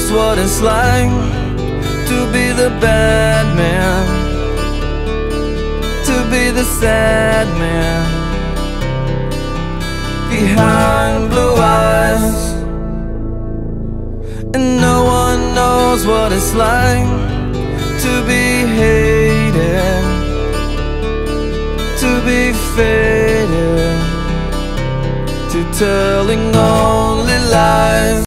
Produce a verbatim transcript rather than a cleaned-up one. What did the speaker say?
knows what it's like to be the bad man, to be the sad man behind blue eyes. And no one knows what it's like to be hated, to be faded, to telling only lies.